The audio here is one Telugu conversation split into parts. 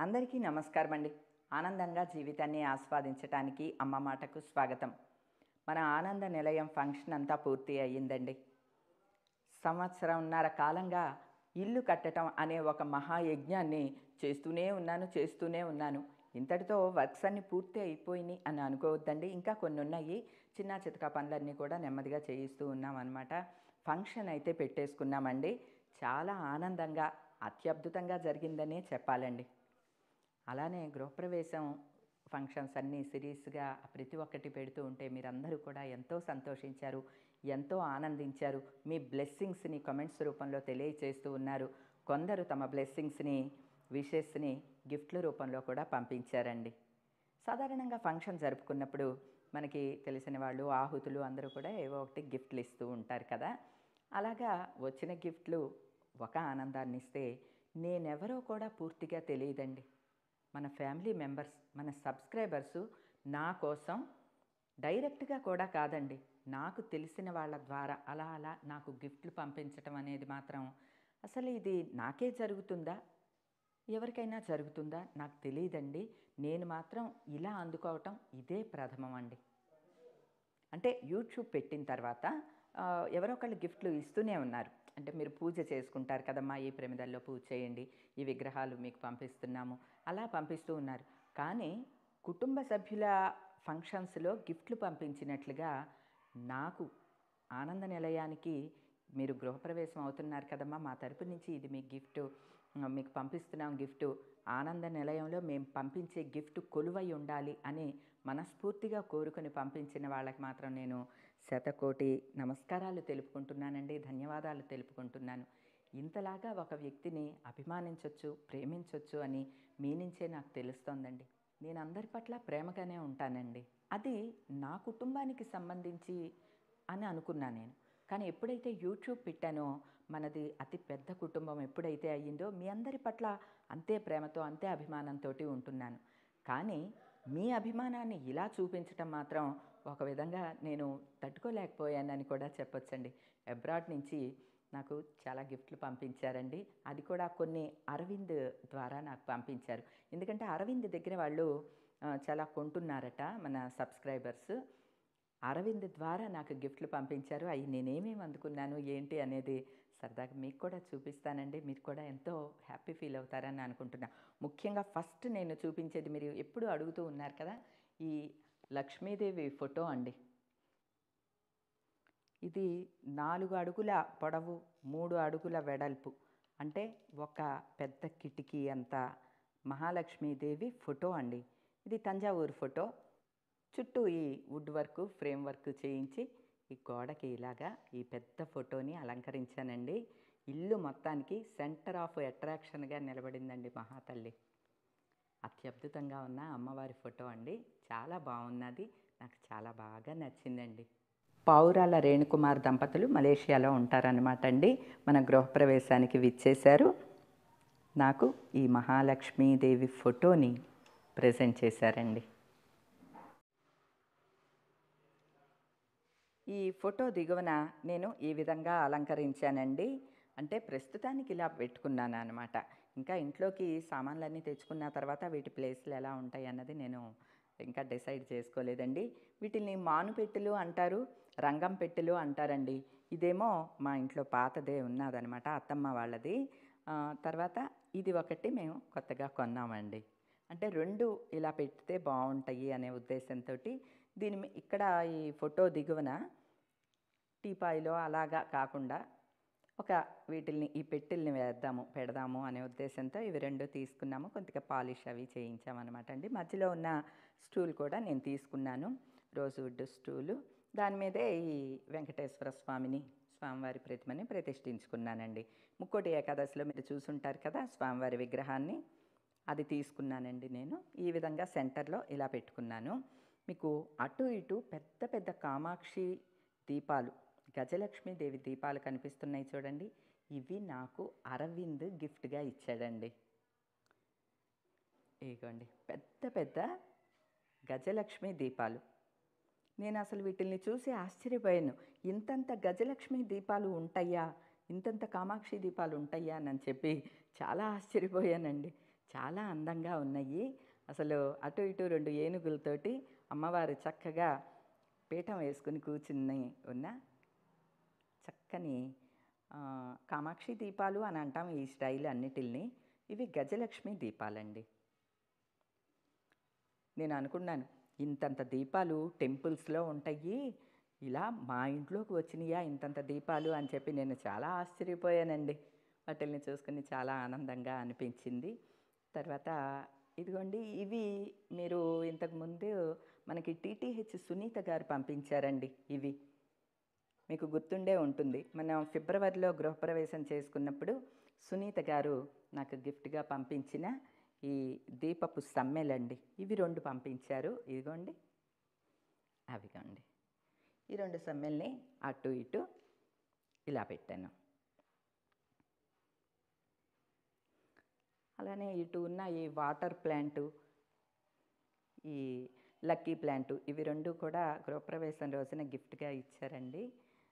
అందరికీ నమస్కారం అండి. ఆనందంగా జీవితాన్ని ఆస్వాదించటానికి అమ్మ మాటకు స్వాగతం. మన ఆనంద నిలయం ఫంక్షన్ అంతా పూర్తి అయ్యిందండి. సంవత్సరంన్నర కాలంగా ఇల్లు కట్టడం అనే ఒక మహాయజ్ఞాన్ని చేస్తూనే ఉన్నాను. ఇంతటితో వర్క్స్ అన్నీ పూర్తి అయిపోయినాయి అని అనుకోవద్దండి. ఇంకా కొన్ని ఉన్నాయి. చిన్న చితకా పనులన్నీ కూడా నెమ్మదిగా చేయిస్తూ ఉన్నామన్నమాట. ఫంక్షన్ అయితే పెట్టేసుకున్నామండి. చాలా ఆనందంగా అత్యద్భుతంగా జరిగిందనే చెప్పాలండి. అలానే గృహప్రవేశం ఫంక్షన్స్ అన్నీ సిరీస్గా ప్రతి ఒక్కటి పెడుతూ ఉంటే మీరందరూ కూడా ఎంతో సంతోషించారు, ఎంతో ఆనందించారు. మీ బ్లెస్సింగ్స్ని కమెంట్స్ రూపంలో తెలియచేస్తూ ఉన్నారు. కొందరు తమ బ్లెస్సింగ్స్ని విషెస్ని గిఫ్ట్ల రూపంలో కూడా పంపించారండి. సాధారణంగా ఫంక్షన్ జరుపుకున్నప్పుడు మనకి తెలిసిన వాళ్ళు ఆహుతులు అందరూ కూడా ఏవో ఒకటి గిఫ్ట్లు ఇస్తూ ఉంటారు కదా. అలాగా వచ్చిన గిఫ్ట్లు ఒక ఆనందాన్ని ఇస్తే నేనెవరో కూడా పూర్తిగా తెలియదండి. మన ఫ్యామిలీ మెంబర్స్, మన సబ్స్క్రైబర్సు నా కోసం డైరెక్ట్గా కూడా కాదండి, నాకు తెలిసిన వాళ్ళ ద్వారా అలా అలా నాకు గిఫ్ట్లు పంపించటం అనేది మాత్రం అసలు ఇది నాకే జరుగుతుందా, ఎవరికైనా జరుగుతుందా నాకు తెలియదండి. నేను మాత్రం ఇలా అందుకోవటం ఇదే ప్రథమం అండి. అంటే యూట్యూబ్ పెట్టిన తర్వాత ఎవరో ఒకళ్ళు గిఫ్ట్లు ఇస్తూనే ఉన్నారు. అంటే మీరు పూజ చేసుకుంటారు కదమ్మా, ఈ ప్రమిదల్లో పూజ చేయండి, ఈ విగ్రహాలు మీకు పంపిస్తున్నాము, అలా పంపిస్తూ ఉన్నారు. కానీ కుటుంబ సభ్యుల ఫంక్షన్స్లో గిఫ్ట్లు పంపించినట్లుగా నాకు ఆనంద నిలయానికి మీరు గృహప్రవేశం అవుతున్నారు కదమ్మా, మా తరపు నుంచి ఇది మీ గిఫ్టు, మీకు పంపిస్తున్నాం గిఫ్టు, ఆనంద నిలయంలో మేము పంపించే గిఫ్ట్ కొలువై ఉండాలి అని మనస్ఫూర్తిగా కోరుకొని పంపించిన వాళ్ళకి మాత్రం నేను శతకోటి నమస్కారాలు తెలుపుకుంటున్నానండి, ధన్యవాదాలు తెలుపుకుంటున్నాను. ఇంతలాగా ఒక వ్యక్తిని అభిమానించవచ్చు, ప్రేమించవచ్చు అని మీ నుంచే నాకు తెలుస్తోందండి. నేను అందరి పట్ల ప్రేమగానే ఉంటానండి. అది నా కుటుంబానికి సంబంధించి అని అనుకున్నా నేను. కానీ ఎప్పుడైతే యూట్యూబ్ పెట్టానో, మనది అతి పెద్ద కుటుంబం ఎప్పుడైతే అయ్యిందో మీ అందరి పట్ల అంతే ప్రేమతో, అంతే అభిమానంతో ఉంటున్నాను. కానీ మీ అభిమానాన్ని ఇలా చూపించటం మాత్రం ఒక విధంగా నేను తట్టుకోలేకపోయానని కూడా చెప్పొచ్చండి. అబ్రాడ్ నుంచి నాకు చాలా గిఫ్ట్లు పంపించారండి. అది కూడా కొన్ని అరవింద్ ద్వారా నాకు పంపించారు. ఎందుకంటే అరవింద్ దగ్గర వాళ్ళు చాలా కొంటున్నారట మన సబ్స్క్రైబర్స్. అరవింద్ ద్వారా నాకు గిఫ్ట్లు పంపించారు. అవి నేనేమేమి అందుకున్నాను ఏంటి అనేది సరదాగా మీకు కూడా చూపిస్తానండి. మీరు కూడా ఎంతో హ్యాపీ ఫీల్ అవుతారని అనుకుంటున్నా. ముఖ్యంగా ఫస్ట్ నేను చూపించేది, మీరు ఎప్పుడు అడుగుతూ ఉన్నారు కదా, ఈ లక్ష్మీదేవి ఫోటో అండి. ఇది 4 అడుగుల పొడవు, 3 అడుగుల వెడల్పు, అంటే ఒక పెద్ద కిటికీ అంత మహాలక్ష్మీదేవి ఫోటో అండి. ఇది తంజావూరు ఫోటో. చుట్టూ ఈ వుడ్ వర్క్, ఫ్రేమ్ వర్క్ చేయించి ఈ గోడకి ఇలాగా ఈ పెద్ద ఫోటోని అలంకరించానండి. ఇల్లు మొత్తానికి సెంటర్ ఆఫ్ అట్రాక్షన్గా నిలబడిందండి మహాతల్లి. అత్యద్భుతంగా ఉన్న అమ్మవారి ఫోటో అండి. చాలా బాగున్నది, నాకు చాలా బాగా నచ్చిందండి. పావురాల రేణుకుమార్ దంపతులు మలేషియాలో ఉంటారనమాట అండి. మన గృహప్రవేశానికి విచ్చేశారు. నాకు ఈ మహాలక్ష్మీదేవి ఫోటోని ప్రజెంట్ చేశారండి. ఈ ఫోటో దిగువన నేను ఈ విధంగా అలంకరించానండి. అంటే ప్రస్తుతానికి ఇలా పెట్టుకున్నాను అనమాట. ఇంకా ఇంట్లోకి సామాన్లన్నీ తెచ్చుకున్న తర్వాత వీటి ప్లేస్లు ఎలా ఉంటాయి అన్నది నేను ఇంకా డిసైడ్ చేసుకోలేదండి. వీటిని మానుపెట్టెలు అంటారు, రంగం పెట్టెలు అంటారండి. ఇదేమో మా ఇంట్లో పాతదే ఉన్నదనమాట, అత్తమ్మ వాళ్ళది. తర్వాత ఇది ఒకటి మేము కొత్తగా కొన్నామండి. అంటే 2 ఇలా పెడితే బాగుంటాయి అనే ఉద్దేశంతో ఇక్కడ ఈ ఫోటో దిగువన టీపాయిలో అలాగా కాకుండా ఒక వీటిల్ని ఈ పెట్టెల్ని పెడదాము అనే ఉద్దేశంతో ఇవి 2 తీసుకున్నాము. కొద్దిగా పాలిష్ అవి చేయించామన్నమాట అండి. మధ్యలో ఉన్న స్టూల్ కూడా నేను తీసుకున్నాను, రోజ్వుడ్ స్టూలు. దాని మీదే ఈ వెంకటేశ్వర స్వామివారి ప్రతిమని ప్రతిష్ఠించుకున్నానండి. ముక్కోటి ఏకాదశిలో మీరు చూసుంటారు కదా స్వామివారి విగ్రహాన్ని, అది తీసుకున్నానండి నేను. ఈ విధంగా సెంటర్లో ఇలా పెట్టుకున్నాను. మీకు అటు ఇటు పెద్ద పెద్ద కామాక్షి దీపాలు, గజలక్ష్మీదేవి దీపాలు కనిపిస్తున్నాయి చూడండి. ఇవి నాకు అరవింద్ గిఫ్ట్గా ఇచ్చాడండి. ఇదిగోండి పెద్ద పెద్ద గజలక్ష్మి దీపాలు. నేను అసలు వీటిల్ని చూసి ఆశ్చర్యపోయాను. ఇంతంత గజలక్ష్మి దీపాలు ఉంటాయా, ఇంతంత కామాక్షి దీపాలు ఉంటాయా అని చెప్పి చాలా ఆశ్చర్యపోయానండి. చాలా అందంగా ఉన్నాయి. అసలు అటు ఇటు 2 ఏనుగులతోటి అమ్మవారు చక్కగా పీఠం వేసుకుని కూర్చుని ఉన్న చక్కని కామాక్షి దీపాలు అని అంటాం ఈ స్టైల్ అన్నిటిల్ని. ఇవి గజలక్ష్మి దీపాలండి. నేను అనుకున్నాను ఇంతంత దీపాలు టెంపుల్స్లో ఉంటాయి, ఇలా మా ఇంట్లోకి వచ్చినాయా ఇంతంత దీపాలు అని చెప్పి నేను చాలా ఆశ్చర్యపోయానండి. వాటిల్ని చూసుకుని చాలా ఆనందంగా అనిపించింది. తర్వాత ఇదిగోండి, ఇవి మీరు ఇంతకుముందు మనకి టీటీహెచ్ సునీత గారు పంపించారండి. ఇవి మీకు గుర్తుండే ఉంటుంది. మనం ఫిబ్రవరిలో గృహప్రవేశం చేసుకున్నప్పుడు సునీత గారు నాకు గిఫ్ట్గా పంపించిన ఈ దీపపు సమ్మెలండి. ఇవి 2 పంపించారు. ఇదిగోండి, అవిగోండి. ఈ 2 సమ్మెల్ని అటు ఇటు ఇలా పెట్టాను. అలానే ఇటు ఉన్న ఈ వాటర్ ప్లాంటు, ఈ లక్కీ ప్లాంటు, ఇవి 2 కూడా గృహప్రవేశం రోజున గిఫ్ట్గా ఇచ్చారండి.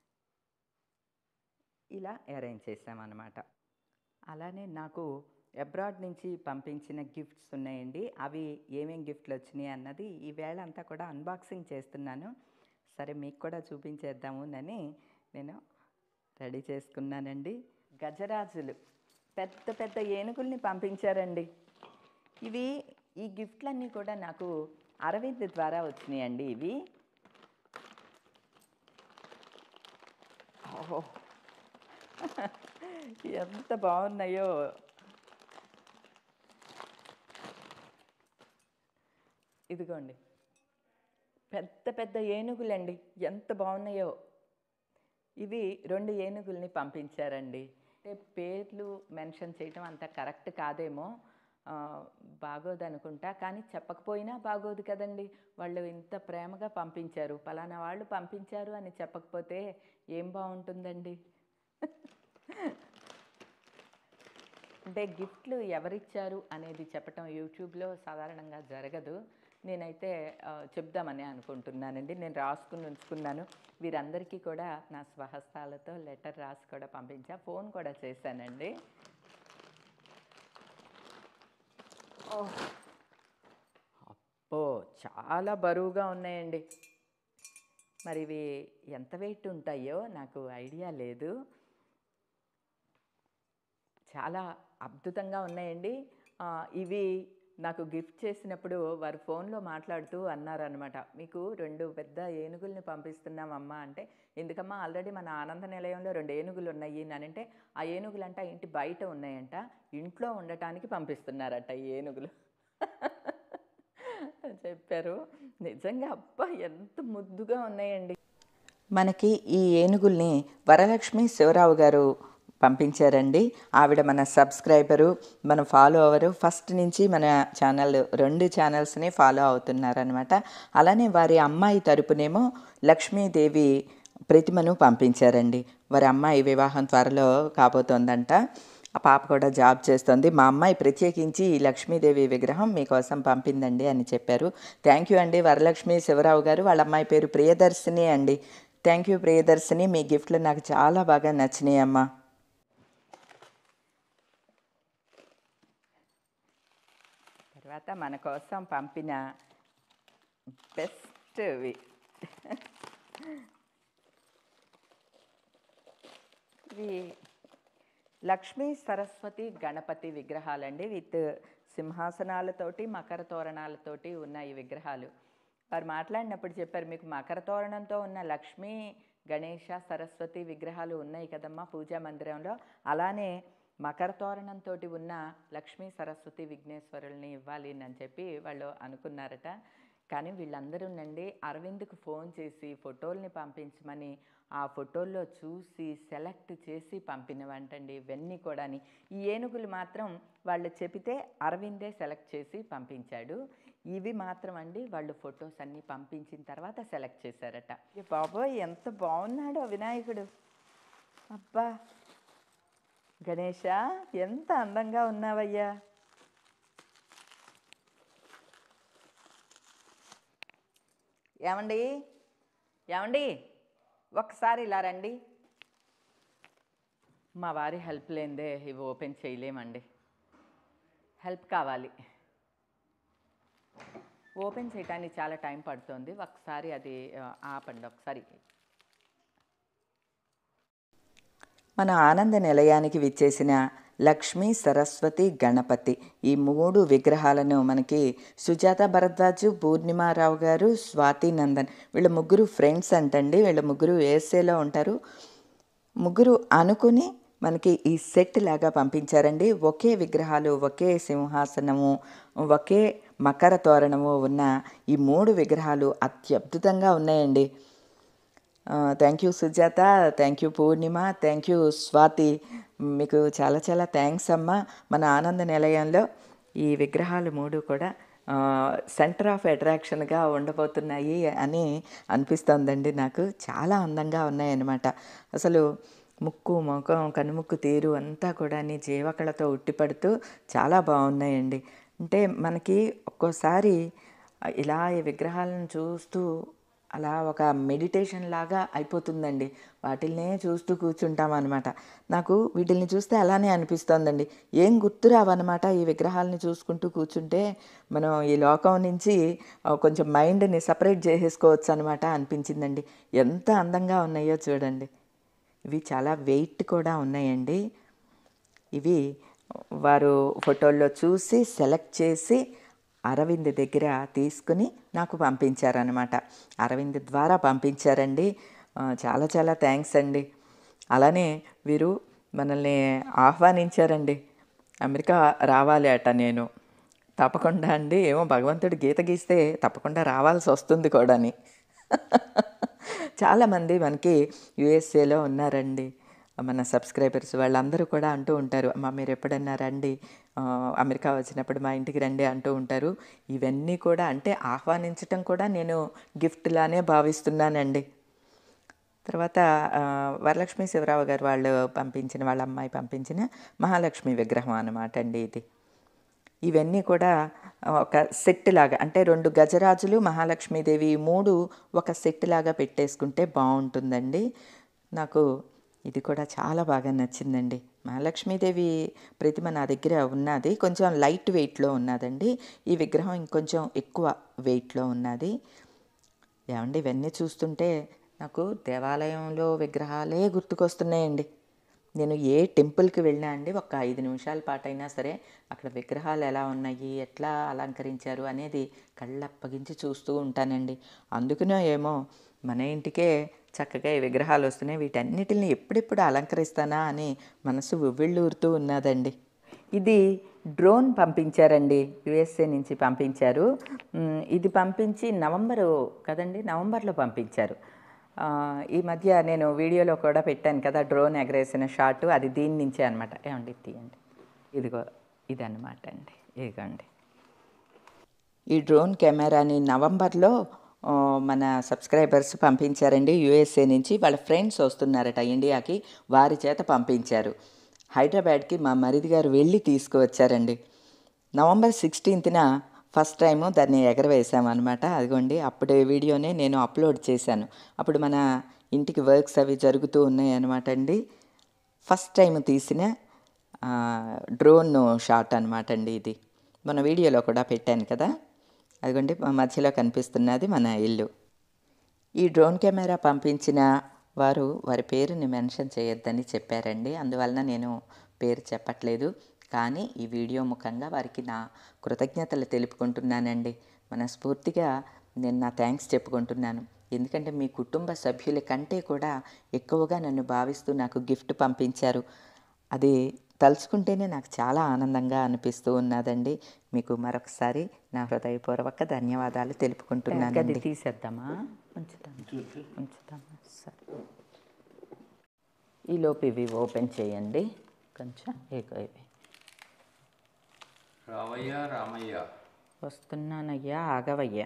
ఇలా అరేంజ్ చేసామన్నమాట. అలానే నాకు అబ్రాడ్ నుంచి పంపించిన గిఫ్ట్స్ ఉన్నాయండి. అవి ఏమేం గిఫ్ట్లు వచ్చినాయి అన్నది ఈవేళ అంతా కూడా అన్బాక్సింగ్ చేస్తున్నాను. సరే మీకు కూడా చూపించేద్దామునని నేను రెడీ చేసుకున్నానండి. గజరాజులు పెద్ద పెద్ద ఏనుగుల్ని పంపించారండి. ఈ గిఫ్ట్లన్నీ కూడా నాకు అరవింద్ ద్వారా వచ్చినాయండి. ఇవి ఓహో ఎంత బాగున్నాయో. ఇదిగోండి, పెద్ద పెద్ద ఏనుగులండి, ఎంత బాగున్నాయో. ఇవి 2 ఏనుగుల్ని పంపించారండి. అంటే పేర్లు మెన్షన్ చేయటం అంత కరెక్ట్ కాదేమో, బాగోదు అనుకుంటా. కానీ చెప్పకపోయినా బాగోదు కదండి. వాళ్ళు ఇంత ప్రేమగా పంపించారు, పలానా వాళ్ళు పంపించారు అని చెప్పకపోతే ఏం బాగుంటుందండి. అంటే గిఫ్ట్లు ఎవరిచ్చారు అనేది చెప్పటం యూట్యూబ్లో సాధారణంగా జరగదు. నేనైతే చెప్దామని అనుకుంటున్నానండి. నేను రాసుకుని ఉంచుకున్నాను. వీరందరికీ కూడా నా స్వహస్తాలతో లెటర్ రాసి కూడా పంపించా, ఫోన్ కూడా చేశానండి. అబ్బో, చాలా బరువుగా ఉన్నాయండి. మరి ఇవి ఎంత వెయిట్ ఉంటాయో నాకు ఐడియా లేదు. చాలా అద్భుతంగా ఉన్నాయండి. ఇవి నాకు గిఫ్ట్ చేసినప్పుడు వారు ఫోన్లో మాట్లాడుతూ అన్నారనమాట, మీకు 2 పెద్ద ఏనుగుల్ని పంపిస్తున్నామమ్మా అంటే, ఎందుకమ్మా, ఆల్రెడీ మన ఆనంద నిలయంలో 2 ఏనుగులు ఉన్నాయి అంటే, ఆ ఏనుగులంట ఇంటి బయట ఉన్నాయంట, ఇంట్లో ఉండటానికి పంపిస్తున్నారట ఈ ఏనుగులు చెప్పారు. నిజంగా అబ్బా ఎంత ముద్దుగా ఉన్నాయండి. మనకి ఈ ఏనుగుల్ని వరలక్ష్మి శివరావు గారు పంపించారండి. ఆవిడ మన సబ్స్క్రైబరు, మన ఫాలోవరు. ఫస్ట్ నుంచి మన ఛానల్ 2 ఛానల్స్ని ఫాలో అవుతున్నారనమాట. అలానే వారి అమ్మాయి తరపునేమో లక్ష్మీదేవి ప్రతిమను పంపించారండి. వారి అమ్మాయి వివాహం త్వరలో కాబోతోందంట. ఆ పాప కూడా జాబ్ చేస్తుంది. మా అమ్మాయి ప్రత్యేకించి ఈ లక్ష్మీదేవి విగ్రహం మీకోసం పంపిందండి అని చెప్పారు. థ్యాంక్ యూ అండి వరలక్ష్మి శివరావు గారు. వాళ్ళ అమ్మాయి పేరు ప్రియదర్శిని అండి. థ్యాంక్ యూ ప్రియదర్శిని, మీ గిఫ్ట్లు నాకు చాలా బాగా నచ్చినాయి అమ్మా. తర్వాత మన కోసం పంపిన బెస్ట్వి ఇవి లక్ష్మీ సరస్వతి గణపతి విగ్రహాలండి. విత్ సింహాసనాలతోటి మకర తోరణాలతోటి ఉన్న ఈ విగ్రహాలు. వారు మాట్లాడినప్పుడు చెప్పారు, మీకు మకర తోరణంతో ఉన్న లక్ష్మీ గణేష సరస్వతి విగ్రహాలు ఉన్నాయి కదమ్మా పూజా మందిరంలో, అలానే మకర తోరణంతో ఉన్న లక్ష్మీ సరస్వతి విఘ్నేశ్వరుల్ని ఇవ్వాలి అని చెప్పి వాళ్ళు అనుకున్నారట. కానీ వీళ్ళందరూ నండి అరవింద్కు ఫోన్ చేసి ఫోటోల్ని పంపించమని ఆ ఫోటోల్లో చూసి సెలెక్ట్ చేసి పంపినవంటండి ఇవన్నీ కూడా. ఈ ఏనుగులు మాత్రం వాళ్ళు చెబితే అరవిందే సెలెక్ట్ చేసి పంపించాడు. ఇవి మాత్రం అండి వాళ్ళు ఫొటోస్ అన్నీ పంపించిన తర్వాత సెలెక్ట్ చేశారట. బాబోయ్ ఎంత బాగున్నాడో వినాయకుడు. అబ్బా గణేష, ఎంత అందంగా ఉన్నావయ్యా. ఏమండి ఏమండి ఒక్కసారి ఇలా రండి. మా వారి హెల్ప్ లేనిదే ఇవి ఓపెన్ చేయలేమండి. హెల్ప్ కావాలి. ఓపెన్ చేయడానికి చాలా టైం పడుతుంది. ఒకసారి అది ఆపండి ఒకసారి. మన ఆనంద నిలయానికి విచ్చేసిన లక్ష్మీ, సరస్వతి, గణపతి ఈ 3 విగ్రహాలను మనకి సుజాత భరద్వాజు, పూర్ణిమారావు గారు, స్వాతి నందన్ వీళ్ళ ముగ్గురు ఫ్రెండ్స్ అంటండి. వీళ్ళ ముగ్గురు ఏఎస్ఏలో ఉంటారు. ముగ్గురు అనుకుని మనకి ఈ సెట్ లాగా పంపించారండి. ఒకే విగ్రహాలు, ఒకే సింహాసనము, ఒకే మకర తోరణము ఉన్న ఈ 3 విగ్రహాలు అత్యద్భుతంగా ఉన్నాయండి. Thank you Sujatha, thank you Purnima, thank you Swathi. మీకు చాలా చాలా థ్యాంక్స్ అమ్మ. మన ఆనంద నిలయంలో ఈ విగ్రహాలు 3 కూడా సెంటర్ ఆఫ్ అట్రాక్షన్గా ఉండబోతున్నాయి అని అనిపిస్తోందండి నాకు. చాలా అందంగా ఉన్నాయన్నమాట. అసలు ముక్కు, ముఖం, కనుముక్కు తీరు అంతా కూడా జీవకళతో ఉట్టిపడుతూ చాలా బాగున్నాయండి. అంటే మనకి ఒక్కోసారి ఇలా ఈ విగ్రహాలను చూస్తూ అలా ఒక మెడిటేషన్ లాగా అయిపోతుందండి. వాటిల్నే చూస్తూ కూర్చుంటాం అనమాట. నాకు వీటిల్ని చూస్తే అలానే అనిపిస్తోందండి. ఏం గుర్తు రావన్నమాట ఈ విగ్రహాలని చూసుకుంటూ కూర్చుంటే. మనం ఈ లోకం నుంచి కొంచెం మైండ్ని సపరేట్ చేసేసుకోవచ్చు అనమాట అనిపించిందండి. ఎంత అందంగా ఉన్నాయో చూడండి. ఇవి చాలా వెయిట్ కూడా ఉన్నాయండి. ఇవి వారు ఫోటోల్లో చూసి సెలెక్ట్ చేసి అరవింద్ దగ్గర తీసుకుని నాకు పంపించారనమాట. అరవింద్ ద్వారా పంపించారండి. చాలా చాలా థ్యాంక్స్ అండి. అలానే వీరు మనల్ని ఆహ్వానించారండి. అమెరికా రావాలి అట నేను. తప్పకుండా అండి. ఏమో భగవంతుడు గీత గీస్తే తప్పకుండా రావాల్సి వస్తుంది కూడాని. చాలామంది మనకి యుఎస్ఏలో ఉన్నారండి. మన సబ్స్క్రైబర్స్ వాళ్ళందరూ కూడా అంటూ ఉంటారు, అమ్మ మీరు ఎప్పుడన్నా రండి, అమెరికా వచ్చినప్పుడు మా ఇంటికి రండి అంటూ ఉంటారు. ఇవన్నీ కూడా అంటే ఆహ్వానించటం కూడా నేను గిఫ్ట్లానే భావిస్తున్నానండి. తర్వాత వరలక్ష్మి శివరావు గారు వాళ్ళు పంపించిన, వాళ్ళ అమ్మాయి పంపించిన మహాలక్ష్మి విగ్రహం అన్నమాట అండి ఇది. ఇవన్నీ కూడా ఒక సెట్ లాగా, అంటే 2 గజరాజులు, మహాలక్ష్మీదేవి 3 ఒక సెట్ లాగా పెట్టేసుకుంటే బాగుంటుందండి. నాకు ఇది కూడా చాలా బాగా నచ్చిందండి. మహాలక్ష్మీదేవి ప్రతిమ నా దగ్గర ఉన్నది, కొంచెం లైట్ వెయిట్లో ఉన్నదండి. ఈ విగ్రహం ఇంకొంచెం ఎక్కువ వెయిట్లో ఉన్నది. ఏమండి ఇవన్నీ చూస్తుంటే నాకు దేవాలయంలో విగ్రహాలే గుర్తుకొస్తున్నాయండి. నేను ఏ టెంపుల్కి వెళ్ళినా అండి ఒక 5 నిమిషాల పాటైనా సరే అక్కడ విగ్రహాలు ఎలా ఉన్నాయి, ఎట్లా అలంకరించారు అనేది కళ్ళప్పగించి చూస్తూ ఉంటానండి. అందుకనో ఏమో మన ఇంటికే చక్కగా ఈ విగ్రహాలు వస్తున్నాయి. వీటన్నిటిని ఎప్పుడెప్పుడు అలంకరిస్తానా అని మనసు ఉవ్విళ్ళూరుతూ ఉన్నదండి. ఇది డ్రోన్ పంపించారండి, యుఎస్ఏ నుంచి పంపించారు. ఇది పంపించి నవంబరు కదండి, నవంబర్లో పంపించారు. ఈ మధ్య నేను వీడియోలో కూడా పెట్టాను కదా డ్రోన్ ఎగరేసిన షాటు, అది దీని నుంచే అనమాట. ఏమండి తీయండి, ఇదిగో ఇదన్నమాట అండి. ఇదిగోండి ఈ డ్రోన్ కెమెరాని నవంబర్లో మన సబ్స్క్రైబర్స్ పంపించారండి యుఎస్ఏ నుంచి. వాళ్ళ ఫ్రెండ్స్ వస్తున్నారట ఇండియాకి, వారి చేత పంపించారు. హైదరాబాద్కి మా మరిది గారు వెళ్ళి తీసుకువచ్చారండి. నవంబర్ 16న ఫస్ట్ టైము దాన్ని ఎగరవేసామన్నమాట. అదిగోండి అప్పుడే వీడియోనే నేను అప్లోడ్ చేశాను. అప్పుడు మన ఇంటికి వర్క్స్ అవి జరుగుతూ ఉన్నాయి అనమాట అండి. ఫస్ట్ టైం తీసిన డ్రోన్ షాట్ అనమాట అండి ఇది. మన వీడియోలో కూడా పెట్టాను కదా. అదిగోండి మధ్యలో కనిపిస్తున్నది మన ఇల్లు. ఈ డ్రోన్ కెమెరా పంపించిన వారు వారి పేరుని మెన్షన్ చేయొద్దని చెప్పారండి. అందువలన నేను పేరు చెప్పట్లేదు. కానీ ఈ వీడియో ముఖంగా వారికి నా కృతజ్ఞతలు తెలుపుకుంటున్నానండి. మనస్ఫూర్తిగా నేను నా థ్యాంక్స్ చెప్పుకుంటున్నాను. ఎందుకంటే మీ కుటుంబ సభ్యుల కంటే కూడా ఎక్కువగా నన్ను భావిస్తూ నాకు గిఫ్ట్ పంపించారు. అది తలుచుకుంటేనే నాకు చాలా ఆనందంగా అనిపిస్తూ ఉన్నదండి. మీకు మరొకసారి నా హృదయపూర్వక ధన్యవాదాలు తెలుపుకుంటున్నాను. అది తీసేద్దామా, ఉంచుతామా? సరే, ఈలోపు ఇవి ఓపెన్ చేయండి కొంచెం. ఇవి రావయ్య రామయ్య, వస్తున్నానయ్యా, ఆగవయ్యా.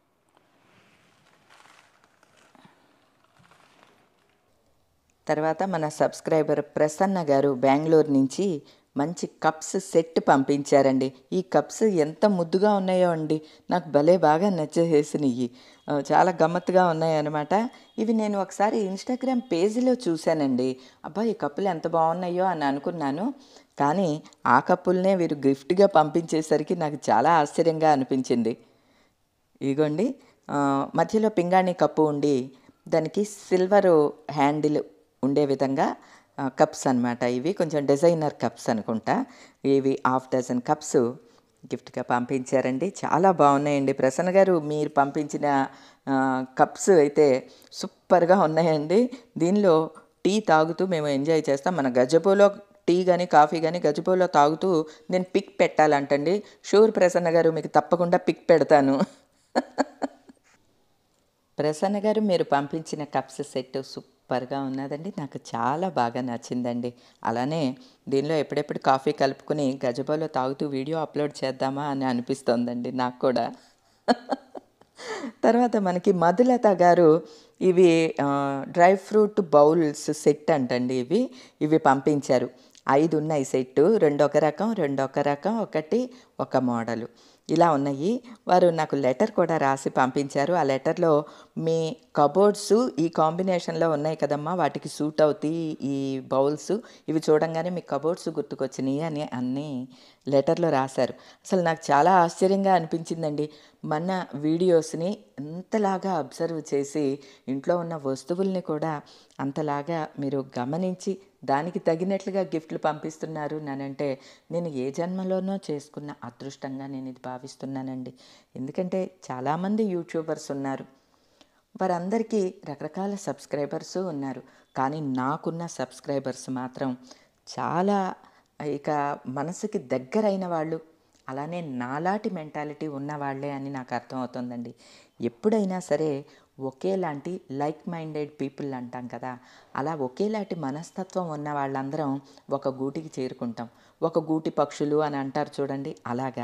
తర్వాత మన సబ్స్క్రైబర్ ప్రసన్న గారు బెంగళూరు నుంచి మంచి కప్స్ సెట్ పంపించారండి. ఈ కప్స్ ఎంత ముద్దుగా ఉన్నాయో అండి, నాకు భలే బాగా నచ్చేసినవి. చాలా గమ్మత్తుగా ఉన్నాయన్నమాట. ఇవి నేను ఒకసారి ఇన్స్టాగ్రామ్ పేజీలో చూశానండి. అబ్బా ఈ కప్పులు ఎంత బాగున్నాయో అని అనుకున్నాను. కానీ ఆ కప్పులనే వీరు గిఫ్ట్‌గా పంపించేసరికి నాకు చాలా ఆశ్చర్యంగా అనిపించింది. ఇగోండి మధ్యలో పింగాణీ కప్పు ఉండి దానికి సిల్వరు హ్యాండిల్ ఉండే విధంగా కప్స్ అనమాట. ఇవి కొంచెం డిజైనర్ కప్స్ అనుకుంటా. ఇవి హాఫ్ డజన్ కప్స్ గిఫ్ట్‌గా పంపించారండి. చాలా బాగున్నాయండి. ప్రసన్న గారు మీరు పంపించిన కప్స్ అయితే సూపర్‌గా ఉన్నాయండి. దీనిలో టీ తాగుతూ మేము ఎంజాయ్ చేస్తాం. మన గజబోలో టీ గాని, కాఫీ గాని గజబోలో తాగుతూ నేను పిక్ పెట్టాలంటండి. షూర్ ప్రసన్న గారు మీకు తప్పకుండా పిక్ పెడతాను. ప్రసన్న గారు మీరు పంపించిన కప్స్ సెట్ సూపర్‌గా ఉన్నదండి. నాకు చాలా బాగా నచ్చిందండి. అలానే దీనిలో ఎప్పుడెప్పుడు కాఫీ కలుపుకొని గజబోలో తాగుతూ వీడియో అప్లోడ్ చేద్దామా అని అనిపిస్తోందండి నాకు కూడా. తర్వాత మనకి మధులత గారు ఇవి డ్రై ఫ్రూట్ బౌల్స్ సెట్ అంటండి ఇవి. ఇవి పంపించారు. 5 ఉన్నాయి సెట్టు. 2 ఒక రకం, 2 ఒక రకం, ఒకటి ఒక మోడలు. ఇలా ఉన్నాయి. వారు నాకు లెటర్ కూడా రాసి పంపించారు. ఆ లెటర్‌లో మీ కబోర్డ్స్ ఈ కాంబినేషన్‌లో ఉన్నాయి కదమ్మా! వాటికి సూట్ అవుతాయి ఈ బౌల్స్. ఇవి చూడంగానే మీ కబోర్డ్స్ గుర్తుకొచ్చినాయి అని అన్ని లెటర్‌లో రాశారు. అసలు నాకు చాలా ఆశ్చర్యంగా అనిపించిందండి. మన వీడియోస్‌ని ఎంతలాగా అబ్జర్వ్ చేసి ఇంట్లో ఉన్న వస్తువుల్ని కూడా అంతలాగా మీరు గమనించి దానికి తగినట్లుగా గిఫ్ట్లు పంపిస్తున్నారు నానంటే నేను ఏ జన్మలోనో చేసుకున్న అదృష్టంగా నేను ఇది భావిస్తున్నానండి. ఎందుకంటే చాలామంది యూట్యూబర్స్ ఉన్నారు. వారందరికీ రకరకాల సబ్స్క్రైబర్సు ఉన్నారు. కానీ నాకున్న సబ్స్క్రైబర్స్ మాత్రం చాలా ఇక మనసుకి దగ్గరైన వాళ్ళు, అలానే నాలాటి మెంటాలిటీ ఉన్నవాళ్లే అని నాకు అర్థమవుతుందండి. ఎప్పుడైనా సరే ఒకేలాంటి లైక్ మైండెడ్ పీపుల్ అంటాం కదా, అలా ఒకేలాంటి మనస్తత్వం ఉన్న వాళ్ళందరం ఒక గూటికి చేరుకుంటాం. ఒక గూటి పక్షులు అని అంటారు చూడండి, అలాగా.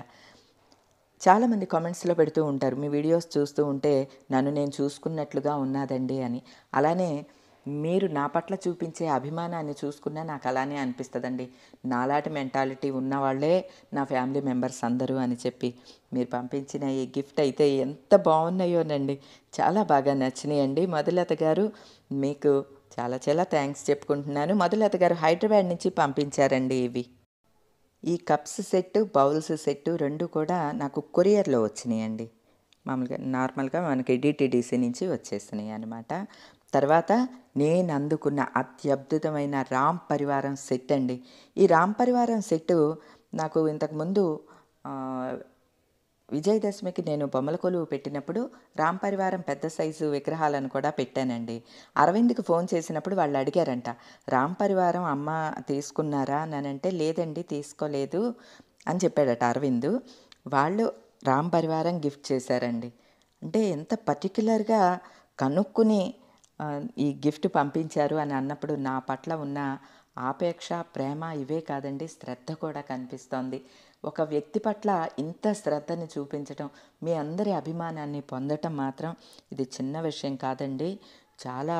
చాలామంది కామెంట్స్‌లో పెడుతూ ఉంటారు. మీ వీడియోస్ చూస్తూ ఉంటే నన్ను నేను చూసుకున్నట్లుగా ఉన్నాదండి అని. అలానే మీరు నా పట్ల చూపించే అభిమానాన్ని చూసుకున్నా నాకు అలానే అనిపిస్తదండి. నాలాటి మెంటాలిటీ ఉన్నవాళ్ళే నా ఫ్యామిలీ మెంబర్స్ అందరూ అని చెప్పి మీరు పంపించిన ఈ గిఫ్ట్ అయితే ఎంత బాగున్నాయోనండి. చాలా బాగా నచ్చినాయండి. మధులత గారు మీకు చాలా చాలా థ్యాంక్స్ చెప్పుకుంటున్నాను. మధులత గారు హైదరాబాద్ నుంచి పంపించారండి ఇవి. ఈ కప్స్ సెట్, బౌల్స్ సెట్ 2 కూడా నాకు కొరియర్‌లో వచ్చినాయండి. మామూలుగా నార్మల్‌గా మనకి డీటీడీసీ నుంచి వచ్చేసినాయి అనమాట. తర్వాత నేను అందుకున్న అత్యద్భుతమైన రామ్ పరివారం సెట్ అండి. ఈ రామ్ పరివారం సెట్టు నాకు ఇంతకుముందు ఆహ్, విజయదశమికి నేను బొమ్మల కొలువు పెట్టినప్పుడు రామ్ పరివారం పెద్ద సైజు విగ్రహాలను కూడా పెట్టానండి. అరవింద్‌కి ఫోన్ చేసినప్పుడు వాళ్ళు అడిగారంట, రామ్ పరివారం అమ్మ తీసుకున్నారా అనంటే, లేదండి తీసుకోలేదు అని చెప్పాడట అరవింద్. వాళ్ళు రామ్ పరివారం గిఫ్ట్ చేశారండి. అంటే ఎంత పర్టిక్యులర్‌గా కనుక్కుని ఈ గిఫ్ట్ పంపించారు అని అన్నప్పుడు నా పట్ల ఉన్న ఆపేక్ష, ప్రేమ ఇవే కాదండి, శ్రద్ధ కూడా కనిపిస్తోంది. ఒక వ్యక్తి పట్ల ఇంత శ్రద్ధని చూపించటం, మీ అందరి అభిమానాన్ని పొందటం మాత్రం ఇది చిన్న విషయం కాదండి. చాలా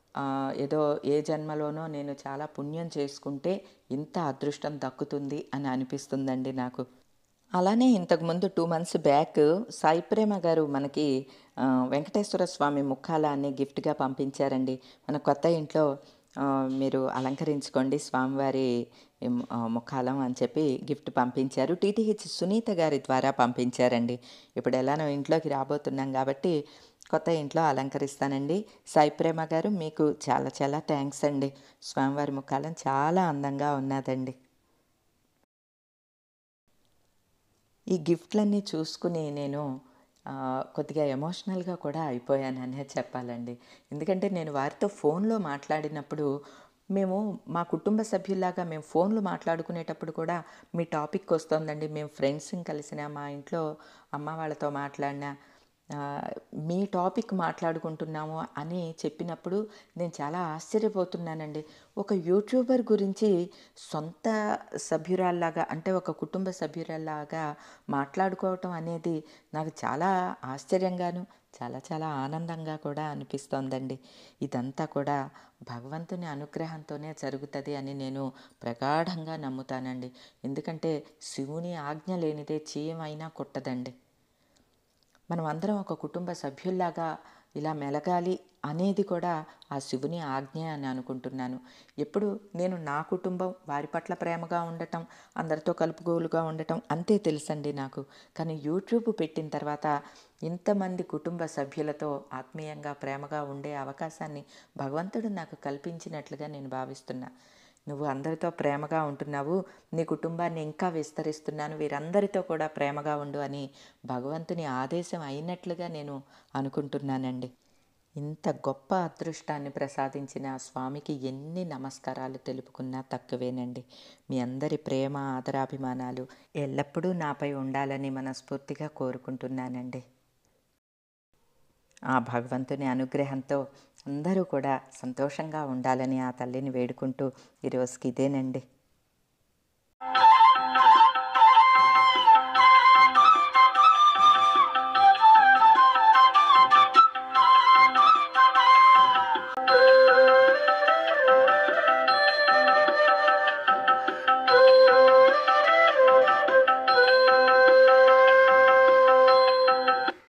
ఏదో ఏ జన్మలోనో నేను చాలా పుణ్యం చేసుకుంటే ఇంత అదృష్టం దక్కుతుంది అని అనిపిస్తుందండి నాకు. అలానే ఇంతకుముందు 2 మంత్స్ బ్యాక్ సాయి ప్రేమ గారు మనకి వెంకటేశ్వర స్వామి ముక్కాలాన్ని గిఫ్ట్‌గా పంపించారండి. మన కొత్త ఇంట్లో మీరు అలంకరించుకోండి స్వామివారి ముక్కాలం అని చెప్పి గిఫ్ట్ పంపించారు. టీటీహెచ్ సునీత గారి ద్వారా పంపించారండి. ఇప్పుడు ఎలానో ఇంట్లోకి రాబోతున్నాం కాబట్టి కొత్త ఇంట్లో అలంకరిస్తానండి. సాయి ప్రేమ గారు మీకు చాలా చాలా థ్యాంక్స్ అండి. స్వామివారి ముక్కాలం చాలా అందంగా ఉన్నదండి. ఈ గిఫ్ట్‌లన్నీ చూసుకుని నేను కొద్దిగా ఎమోషనల్‌గా కూడా అయిపోయాననే చెప్పాలండి. ఎందుకంటే నేను వారితో ఫోన్‌లో మాట్లాడినప్పుడు మేము మా కుటుంబ సభ్యుల్లాగా మేము ఫోన్‌లో మాట్లాడుకునేటప్పుడు కూడా మీ టాపిక్ వస్తోందండి. మేము ఫ్రెండ్స్‌ని కలిసినా, మా ఇంట్లో అమ్మ వాళ్ళతో మాట్లాడినా ఆహ్, మీ టాపిక్ మాట్లాడుకుంటున్నాము అని చెప్పినప్పుడు నేను చాలా ఆశ్చర్యపోతున్నానండి. ఒక యూట్యూబర్ గురించి సొంత సభ్యురాల్లాగా అంటే ఒక కుటుంబ సభ్యురాల్లాగా మాట్లాడుకోవటం అనేది నాకు చాలా ఆశ్చర్యంగాను, చాలా చాలా ఆనందంగా కూడా అనిపిస్తోందండి. ఇదంతా కూడా భగవంతుని అనుగ్రహంతోనే జరుగుతుంది అని నేను ప్రగాఢంగా నమ్ముతానండి. ఎందుకంటే శివుని ఆజ్ఞ లేనిదే చీమైనా కుట్టదండి. మనం అందరం ఒక కుటుంబ సభ్యుల్లాగా ఇలా మెలగాలి అనేది కూడా ఆ శివుని ఆజ్ఞ అని అనుకుంటున్నాను. ఎప్పుడు నేను నా కుటుంబం వారి పట్ల ప్రేమగా ఉండటం, అందరితో కలుపుగోలుగా ఉండటం అంతే తెలుసండి నాకు. కానీ యూట్యూబ్ పెట్టిన తర్వాత ఇంతమంది కుటుంబ సభ్యులతో ఆత్మీయంగా ప్రేమగా ఉండే అవకాశాన్ని భగవంతుడు నాకు కల్పించినట్లుగా నేను భావిస్తున్నా. నువ్వు అందరితో ప్రేమగా ఉంటున్నావు, నీ కుటుంబాన్ని ఇంకా విస్తరిస్తున్నాను, వీరందరితో కూడా ప్రేమగా ఉండు అని భగవంతుని ఆదేశం అయినట్లుగా నేను అనుకుంటున్నానండి. ఇంత గొప్ప అదృష్టాన్ని ప్రసాదించిన ఆ స్వామికి ఎన్ని నమస్కారాలు తెలుపుకున్నా తక్కువేనండి. మీ అందరి ప్రేమ, ఆదరాభిమానాలు ఎల్లప్పుడూ నాపై ఉండాలని మనస్ఫూర్తిగా కోరుకుంటున్నానండి. ఆ భగవంతుని అనుగ్రహంతో అందరూ కూడా సంతోషంగా ఉండాలని ఆ తల్లిని వేడుకుంటూ ఈరోజుకి ఇదేనండి.